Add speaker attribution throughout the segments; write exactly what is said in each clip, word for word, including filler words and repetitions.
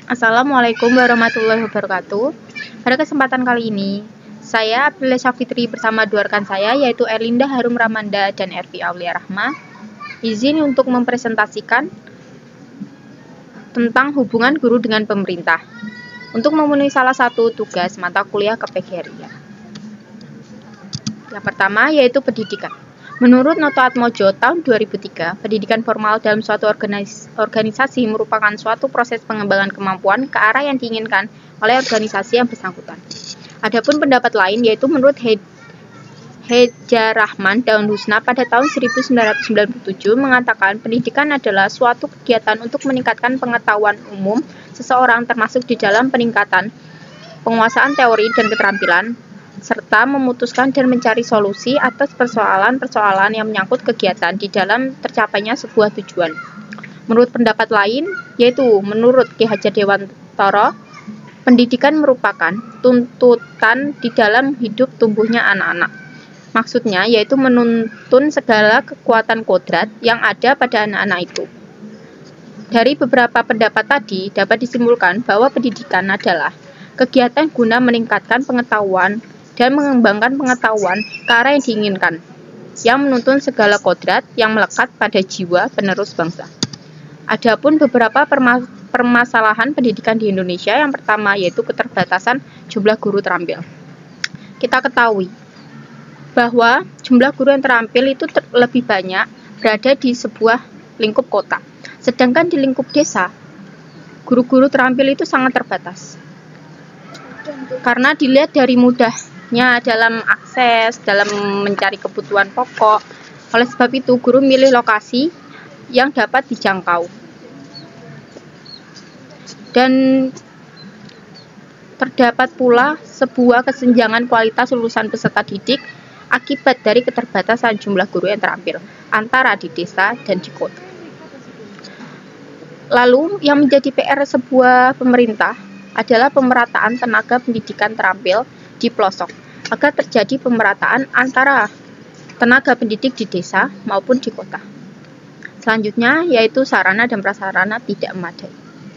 Speaker 1: Assalamualaikum warahmatullahi wabarakatuh. Pada kesempatan kali ini, saya Aprilia Syafitri bersama dua rekan saya, yaitu Erlinda Harum Ramanda dan Ervi Aulia Rahma, izin untuk mempresentasikan tentang hubungan guru dengan pemerintah untuk memenuhi salah satu tugas mata kuliah K P G R I. Yang pertama yaitu pendidikan. Menurut Noto Atmojo tahun dua ribu tiga, pendidikan formal dalam suatu organis organisasi merupakan suatu proses pengembangan kemampuan ke arah yang diinginkan oleh organisasi yang bersangkutan. Adapun pendapat lain yaitu menurut He Heja Rahman Daun Husna pada tahun seribu sembilan ratus sembilan puluh tujuh mengatakan pendidikan adalah suatu kegiatan untuk meningkatkan pengetahuan umum seseorang termasuk di dalam peningkatan penguasaan teori dan keterampilan serta memutuskan dan mencari solusi atas persoalan-persoalan yang menyangkut kegiatan di dalam tercapainya sebuah tujuan. Menurut pendapat lain, yaitu menurut Ki Hajar Dewantara, pendidikan merupakan tuntutan di dalam hidup tumbuhnya anak-anak. Maksudnya yaitu menuntun segala kekuatan kodrat yang ada pada anak-anak itu. Dari beberapa pendapat tadi dapat disimpulkan bahwa pendidikan adalah kegiatan guna meningkatkan pengetahuan dan mengembangkan pengetahuan ke arah yang diinginkan, yang menuntun segala kodrat yang melekat pada jiwa penerus bangsa. Adapun beberapa perma permasalahan pendidikan di Indonesia, yang pertama yaitu keterbatasan jumlah guru terampil. Kita ketahui bahwa jumlah guru yang terampil itu ter lebih banyak berada di sebuah lingkup kota, sedangkan di lingkup desa, guru-guru terampil itu sangat terbatas. Karena dilihat dari mudah dalam akses, dalam mencari kebutuhan pokok. Oleh sebab itu, guru milih lokasi yang dapat dijangkau. Dan terdapat pula sebuah kesenjangan kualitas lulusan peserta didik akibat dari keterbatasan jumlah guru yang terampil antara di desa dan di kota. Lalu, yang menjadi P R sebuah pemerintah adalah pemerataan tenaga pendidikan terampil di pelosok, agar terjadi pemerataan antara tenaga pendidik di desa maupun di kota. Selanjutnya yaitu sarana dan prasarana tidak memadai.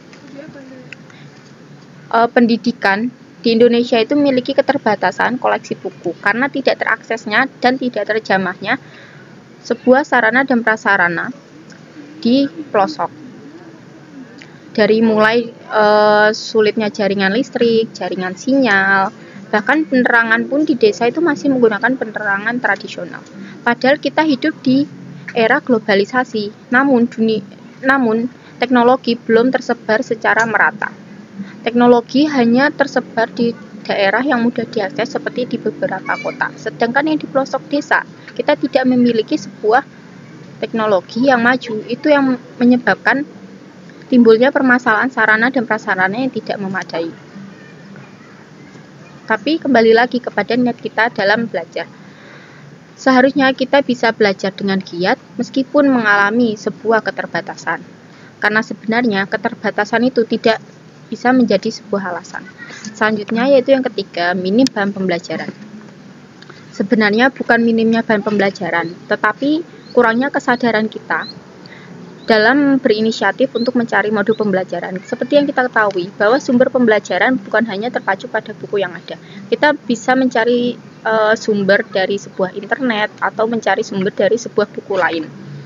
Speaker 1: E, pendidikan di Indonesia itu memiliki keterbatasan koleksi buku karena tidak teraksesnya dan tidak terjamahnya sebuah sarana dan prasarana di pelosok. Dari mulai e, sulitnya jaringan listrik, jaringan sinyal, bahkan penerangan pun di desa itu masih menggunakan penerangan tradisional. Padahal kita hidup di era globalisasi, namun dunia, namun teknologi belum tersebar secara merata. Teknologi hanya tersebar di daerah yang mudah diakses seperti di beberapa kota. Sedangkan yang di pelosok desa, kita tidak memiliki sebuah teknologi yang maju. Itu yang menyebabkan timbulnya permasalahan sarana dan prasarana yang tidak memadai. Tapi kembali lagi kepada niat kita dalam belajar. Seharusnya kita bisa belajar dengan giat meskipun mengalami sebuah keterbatasan. Karena sebenarnya keterbatasan itu tidak bisa menjadi sebuah alasan. Selanjutnya yaitu yang ketiga, minim bahan pembelajaran. Sebenarnya bukan minimnya bahan pembelajaran, tetapi kurangnya kesadaran kita dalam berinisiatif untuk mencari modul pembelajaran. Seperti yang kita ketahui, bahwa sumber pembelajaran bukan hanya terpacu pada buku yang ada. Kita bisa mencari e, sumber dari sebuah internet atau mencari sumber dari sebuah buku lain.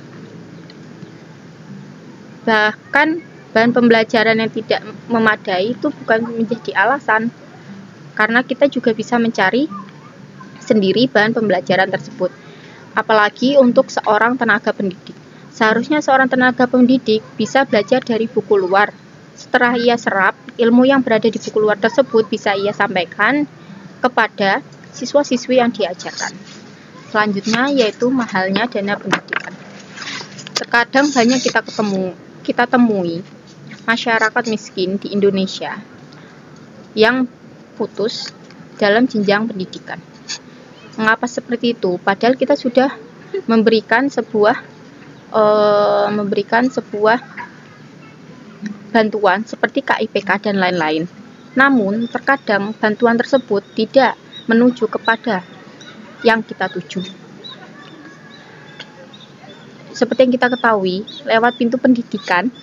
Speaker 1: Bahkan bahan pembelajaran yang tidak memadai itu bukan menjadi alasan, karena kita juga bisa mencari sendiri bahan pembelajaran tersebut. Apalagi untuk seorang tenaga pendidik. Seharusnya seorang tenaga pendidik bisa belajar dari buku luar. Setelah ia serap, ilmu yang berada di buku luar tersebut bisa ia sampaikan kepada siswa-siswi yang diajarkan. Selanjutnya yaitu mahalnya dana pendidikan. Terkadang banyak kita ketemu, kita temui masyarakat miskin di Indonesia yang putus dalam jenjang pendidikan. Mengapa seperti itu? Padahal kita sudah memberikan sebuah Uh, memberikan sebuah bantuan seperti K I P K dan lain-lain. Namun, terkadang bantuan tersebut tidak menuju kepada yang kita tuju. Seperti yang kita ketahui, lewat pintu pendidikan,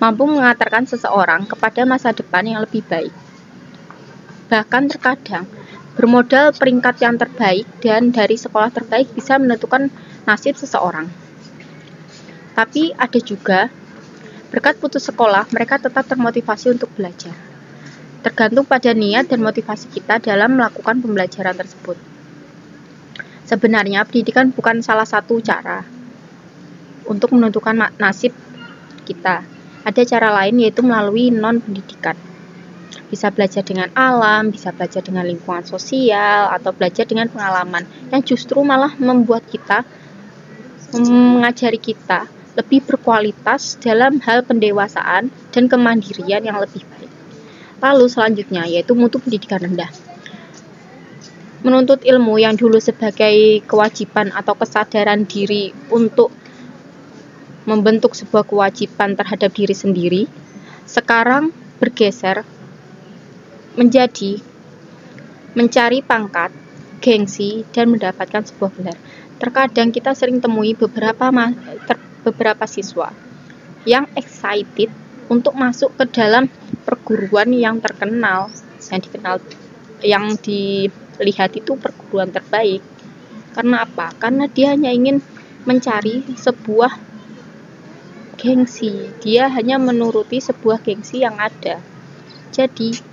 Speaker 1: mampu mengantarkan seseorang kepada masa depan yang lebih baik. Bahkan terkadang, bermodal peringkat yang terbaik dan dari sekolah terbaik bisa menentukan nasib seseorang. Tapi ada juga, berkat putus sekolah, mereka tetap termotivasi untuk belajar. Tergantung pada niat dan motivasi kita dalam melakukan pembelajaran tersebut. Sebenarnya, pendidikan bukan salah satu cara untuk menentukan nasib kita. Ada cara lain, yaitu melalui non-pendidikan. Bisa belajar dengan alam, bisa belajar dengan lingkungan sosial, atau belajar dengan pengalaman yang justru malah membuat kita, mengajari kita lebih berkualitas dalam hal pendewasaan dan kemandirian yang lebih baik. Lalu selanjutnya yaitu mutu pendidikan rendah. Menuntut ilmu yang dulu sebagai kewajiban atau kesadaran diri untuk membentuk sebuah kewajiban terhadap diri sendiri, sekarang bergeser menjadi mencari pangkat, gengsi, dan mendapatkan sebuah gelar. Terkadang kita sering temui beberapa ter, beberapa siswa yang excited untuk masuk ke dalam perguruan yang terkenal, yang dikenal, yang dilihat itu perguruan terbaik. Karena apa? Karena dia hanya ingin mencari sebuah gengsi. Dia hanya menuruti sebuah gengsi yang ada. Jadi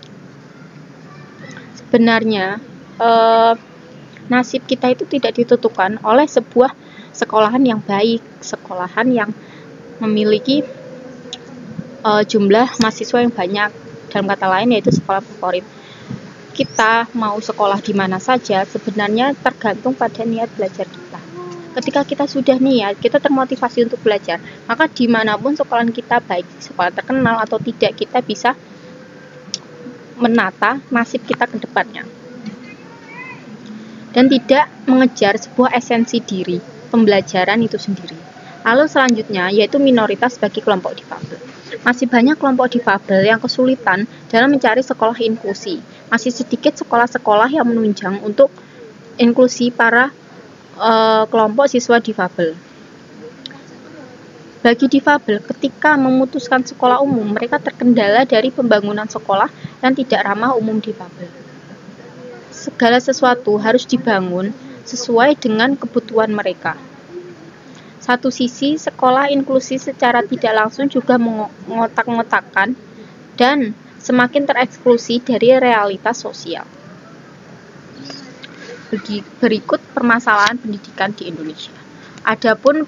Speaker 1: sebenarnya eh, nasib kita itu tidak ditentukan oleh sebuah sekolahan yang baik, sekolahan yang memiliki eh, jumlah mahasiswa yang banyak. Dalam kata lain yaitu sekolah favorit. Kita mau sekolah di mana saja sebenarnya tergantung pada niat belajar kita. Ketika kita sudah niat, kita termotivasi untuk belajar, maka dimanapun sekolahan kita, baik sekolah terkenal atau tidak, kita bisa menata nasib kita ke depannya dan tidak mengejar sebuah esensi diri pembelajaran itu sendiri. Lalu selanjutnya yaitu minoritas bagi kelompok difabel. Masih banyak kelompok difabel yang kesulitan dalam mencari sekolah inklusi. Masih sedikit sekolah-sekolah yang menunjang untuk inklusi para uh, kelompok siswa difabel. Bagi difabel, ketika memutuskan sekolah umum, mereka terkendala dari pembangunan sekolah yang tidak ramah umum difabel. Segala sesuatu harus dibangun sesuai dengan kebutuhan mereka. Satu sisi, sekolah inklusi secara tidak langsung juga mengotak-ngotakkan dan semakin tereksklusi dari realitas sosial. Berikut permasalahan pendidikan di Indonesia. Adapun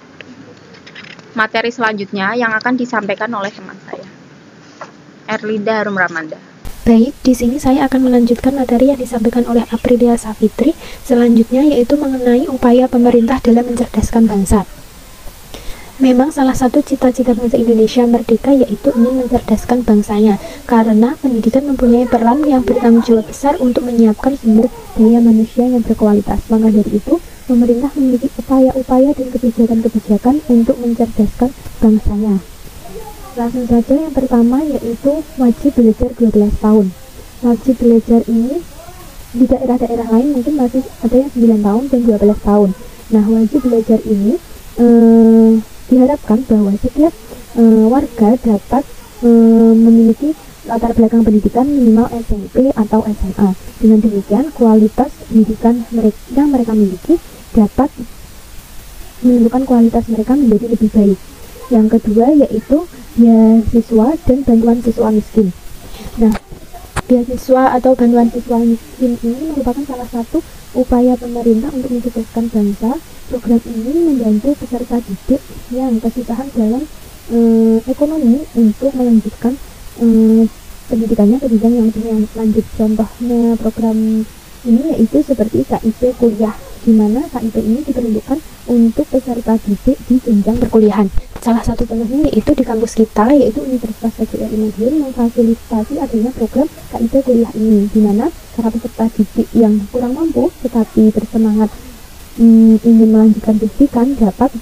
Speaker 1: materi selanjutnya yang akan disampaikan oleh teman saya, Erlinda Harum Ramanda.
Speaker 2: Baik, di sini saya akan melanjutkan materi yang disampaikan oleh Aprilia Savitri, selanjutnya yaitu mengenai upaya pemerintah dalam mencerdaskan bangsa. Memang salah satu cita-cita bangsa Indonesia merdeka yaitu ingin mencerdaskan bangsanya, karena pendidikan mempunyai peran yang bertanggung jawab besar untuk menyiapkan sumber daya manusia yang berkualitas. Maka dari itu, pemerintah memiliki upaya-upaya dan kebijakan-kebijakan untuk mencerdaskan bangsanya. Langsung saja yang pertama yaitu wajib belajar dua belas tahun. Wajib belajar ini di daerah-daerah lain mungkin masih ada yang sembilan tahun dan dua belas tahun. Nah, wajib belajar ini eh, diharapkan bahwa setiap eh, warga dapat eh, memiliki latar belakang pendidikan minimal S M P atau S M A. Dengan demikian, kualitas pendidikan mereka, yang mereka miliki dapat menentukan kualitas mereka menjadi lebih baik. Yang kedua yaitu beasiswa dan bantuan siswa miskin. Nah, beasiswa atau bantuan siswa miskin ini merupakan salah satu upaya pemerintah untuk mencerdaskan bangsa. Program ini membantu peserta didik yang kesusahan dalam eh, ekonomi untuk melanjutkan eh, pendidikannya ke jenjang yang lebih lanjut. Contohnya program ini yaitu seperti K I P kuliah, di mana K I P ini diperuntukkan untuk peserta didik di jenjang perkuliahan. Salah satu contohnya yaitu di kampus kita, yaitu Universitas K J R I Madiun memfasilitasi adanya program K I P kuliah ini, di mana para peserta didik yang kurang mampu tetapi bersemangat hmm, ingin melanjutkan pendidikan dapat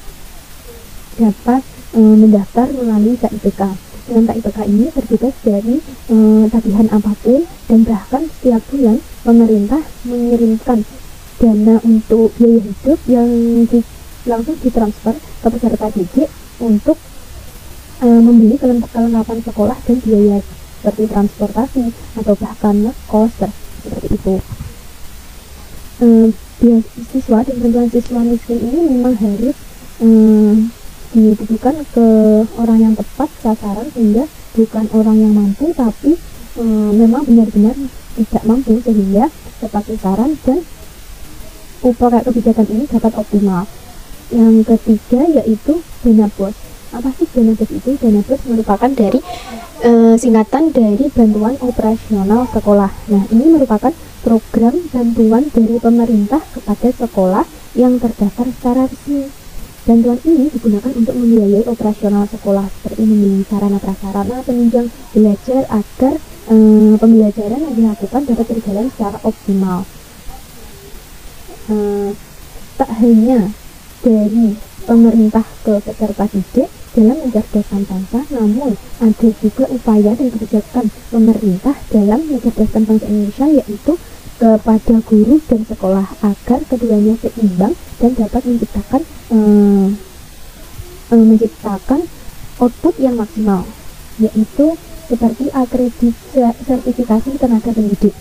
Speaker 2: dapat hmm, mendaftar melalui K I P K. Dengan K I P K ini terbebas dari hmm, tagihan apapun, dan bahkan setiap bulan pemerintah mengirimkan dana untuk biaya hidup yang di, langsung ditransfer ke peserta didik untuk e, membeli kelengkapan sekolah dan biaya seperti transportasi atau bahkan ngekos seperti itu. E, Siswa dan bantuan siswa miskin ini memang harus e, ditujukan ke orang yang tepat sasaran, sehingga bukan orang yang mampu tapi e, memang benar-benar tidak mampu, sehingga tepat sasaran dan upaya kebijakan ini dapat optimal. Yang ketiga yaitu dana bos. Apa sih dana bos itu? Dana bos merupakan dari e, singkatan dari bantuan operasional sekolah. Nah, ini merupakan program bantuan dari pemerintah kepada sekolah yang terdaftar secara resmi. Bantuan ini digunakan untuk membiayai operasional sekolah seperti membeli sarana prasarana penunjang belajar agar e, pembelajaran yang dilakukan dapat berjalan secara optimal. E, tak hanya dari pemerintah ke peserta didik dalam mencerdaskan bangsa, namun ada juga upaya dan kebijakan pemerintah dalam mencerdaskan bangsa Indonesia, yaitu kepada guru dan sekolah agar keduanya seimbang dan dapat menciptakan eh, eh, menciptakan output yang maksimal, yaitu seperti akreditasi sertifikasi tenaga pendidik.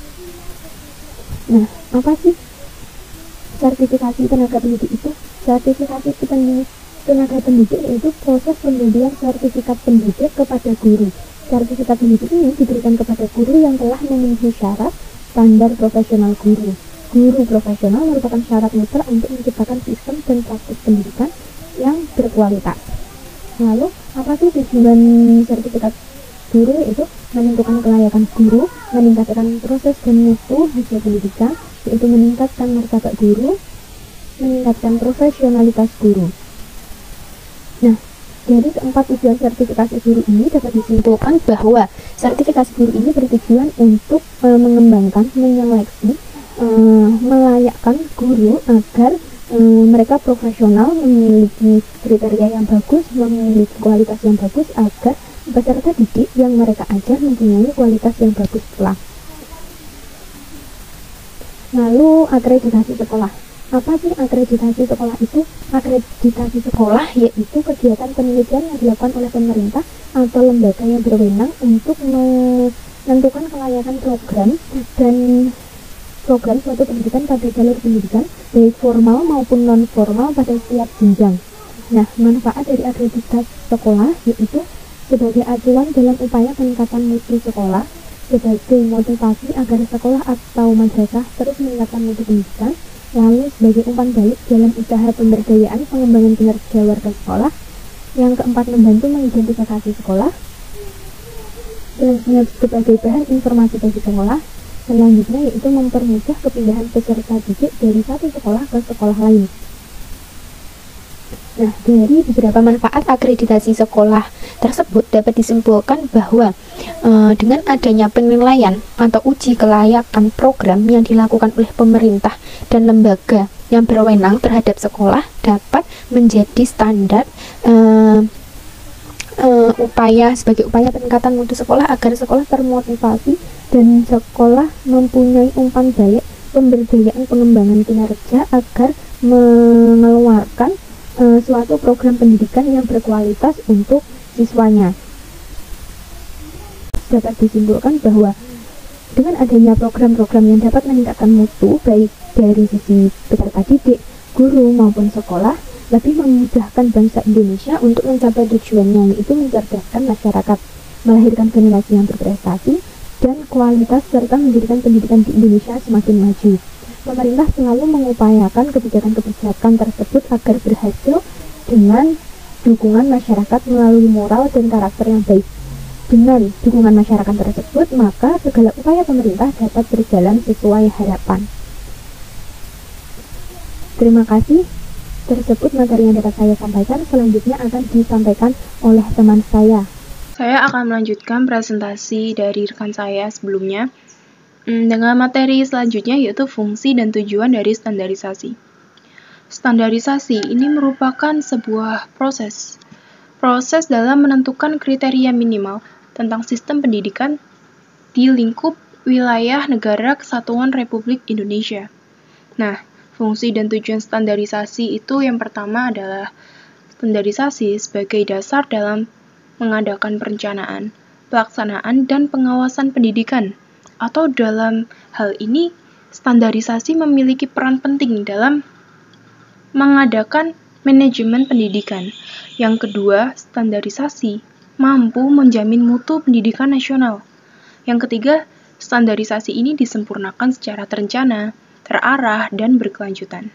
Speaker 2: Nah, apa sih sertifikasi tenaga pendidik itu? Sertifikasi tenaga pendidik yaitu proses pemberian sertifikat pendidik kepada guru. Sertifikat pendidik ini diberikan kepada guru yang telah memenuhi syarat standar profesional guru. Guru profesional merupakan syarat mutlak untuk menciptakan sistem dan praktik pendidikan yang berkualitas. Lalu, apa sih tujuan sertifikat guru? Yaitu menentukan kelayakan guru, meningkatkan proses dan mutu hasil pendidikan, yaitu meningkatkan martabat guru, meningkatkan profesionalitas guru. Nah, dari keempat tujuan sertifikasi guru ini dapat disimpulkan bahwa sertifikasi guru ini bertujuan untuk e, mengembangkan, menyeleksi, e, melayakkan guru agar e, mereka profesional, memiliki kriteria yang bagus, memiliki kualitas yang bagus, agar peserta didik yang mereka ajar mempunyai kualitas yang bagus pula. Lalu akreditasi sekolah. Apa sih akreditasi sekolah itu? Akreditasi sekolah yaitu kegiatan penelitian yang dilakukan oleh pemerintah atau lembaga yang berwenang untuk menentukan kelayakan program dan program suatu pendidikan pada jalur pendidikan, baik formal maupun non formal pada setiap jenjang. Nah, manfaat dari akreditasi sekolah yaitu sebagai acuan dalam upaya peningkatan mutu sekolah, sebagai motivasi agar sekolah atau madrasah terus meningkatkan mutu pendidikan, lalu sebagai umpan balik dalam usaha pemberdayaan pengembangan kinerja warga sekolah. Yang keempat, membantu mengidentifikasi sekolah dan sebagai bahan informasi bagi sekolah. Selanjutnya yaitu mempermudah kepindahan peserta didik dari satu sekolah ke sekolah lain. Nah, dari beberapa manfaat akreditasi sekolah tersebut dapat disimpulkan bahwa e, dengan adanya penilaian atau uji kelayakan program yang dilakukan oleh pemerintah dan lembaga yang berwenang terhadap sekolah dapat menjadi standar e, e, upaya sebagai upaya peningkatan mutu sekolah agar sekolah termotivasi dan sekolah mempunyai umpan balik pemberdayaan pengembangan kinerja agar mengeluarkan Uh, suatu program pendidikan yang berkualitas untuk siswanya. Dapat disimpulkan bahwa dengan adanya program-program yang dapat meningkatkan mutu baik dari sisi peserta didik, guru maupun sekolah, lebih memudahkan bangsa Indonesia untuk mencapai tujuannya, yaitu mencerdaskan masyarakat, melahirkan generasi yang berprestasi dan kualitas serta menjadikan pendidikan di Indonesia semakin maju. Pemerintah selalu mengupayakan kebijakan-kebijakan tersebut agar berhasil dengan dukungan masyarakat melalui moral dan karakter yang baik. Dengan dukungan masyarakat tersebut, maka segala upaya pemerintah dapat berjalan sesuai harapan. Terima kasih. Tersebut materi yang dapat saya sampaikan. Selanjutnya akan disampaikan oleh teman saya.
Speaker 1: Saya akan melanjutkan presentasi dari rekan saya sebelumnya dengan materi selanjutnya, yaitu fungsi dan tujuan dari standarisasi. Standarisasi ini merupakan sebuah proses proses dalam menentukan kriteria minimal tentang sistem pendidikan di lingkup wilayah negara kesatuan Republik Indonesia. Nah, fungsi dan tujuan standarisasi itu yang pertama adalah standarisasi sebagai dasar dalam
Speaker 3: mengadakan perencanaan, pelaksanaan, dan pengawasan pendidikan. Atau dalam hal ini, standarisasi memiliki peran penting dalam mengadakan manajemen pendidikan. Yang kedua, standarisasi mampu menjamin mutu pendidikan nasional. Yang ketiga, standarisasi ini disempurnakan secara terencana, terarah, dan berkelanjutan.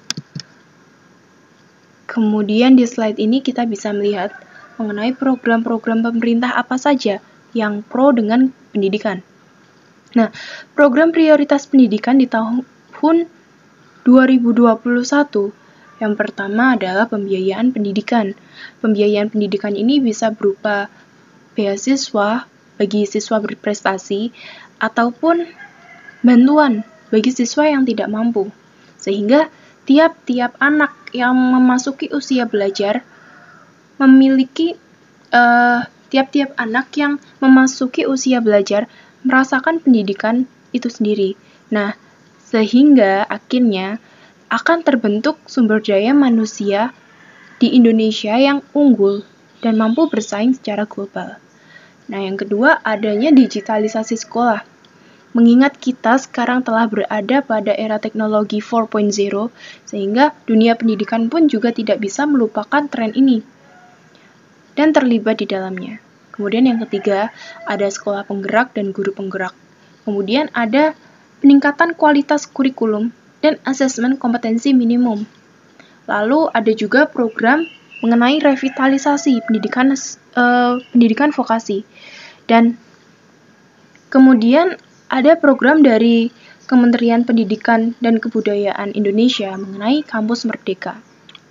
Speaker 3: Kemudian di slide ini kita bisa melihat mengenai program-program pemerintah apa saja yang pro dengan pendidikan. Nah, program prioritas pendidikan di tahun dua ribu dua puluh satu yang pertama adalah pembiayaan pendidikan. Pembiayaan pendidikan ini bisa berupa beasiswa bagi siswa berprestasi ataupun bantuan bagi siswa yang tidak mampu. Sehingga tiap-tiap anak yang memasuki usia belajar memiliki uh, tiap-tiap anak yang memasuki usia belajar merasakan pendidikan itu sendiri. Nah, sehingga akhirnya akan terbentuk sumber daya manusia di Indonesia yang unggul dan mampu bersaing secara global. Nah, yang kedua adanya digitalisasi sekolah. Mengingat kita sekarang telah berada pada era teknologi empat titik nol, sehingga dunia pendidikan pun juga tidak bisa melupakan tren ini dan terlibat di dalamnya. Kemudian yang ketiga, ada sekolah penggerak dan guru penggerak. Kemudian ada peningkatan kualitas kurikulum dan asesmen kompetensi minimum. Lalu ada juga program mengenai revitalisasi pendidikan uh, pendidikan vokasi. Dan kemudian ada program dari Kementerian Pendidikan dan Kebudayaan Indonesia mengenai Kampus Merdeka.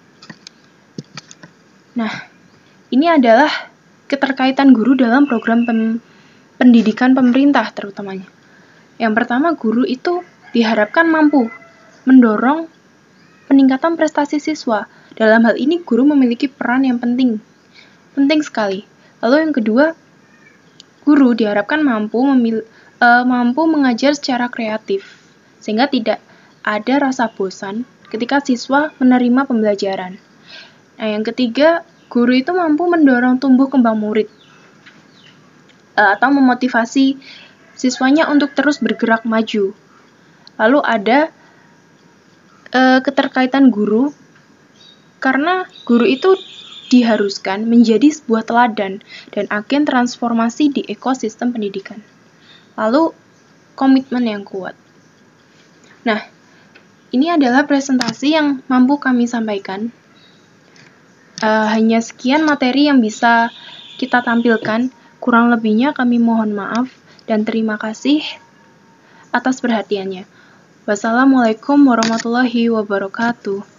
Speaker 3: Nah, ini adalah keterkaitan guru dalam program pem- pendidikan pemerintah terutamanya. Yang pertama, guru itu diharapkan mampu mendorong peningkatan prestasi siswa. Dalam hal ini, guru memiliki peran yang penting, penting sekali. Lalu yang kedua, guru diharapkan mampu memil- uh, mampu mengajar secara kreatif, sehingga tidak ada rasa bosan ketika siswa menerima pembelajaran. Nah, yang ketiga, guru itu mampu mendorong tumbuh kembang murid uh, atau memotivasi siswanya untuk terus bergerak maju. Lalu ada uh, keterkaitan guru, karena guru itu diharuskan menjadi sebuah teladan dan agen transformasi di ekosistem pendidikan. Lalu, komitmen yang kuat. Nah, ini adalah presentasi yang mampu kami sampaikan. Uh, hanya sekian materi yang bisa kita tampilkan. Kurang lebihnya kami mohon maaf dan terima kasih atas perhatiannya. Wassalamualaikum warahmatullahi wabarakatuh.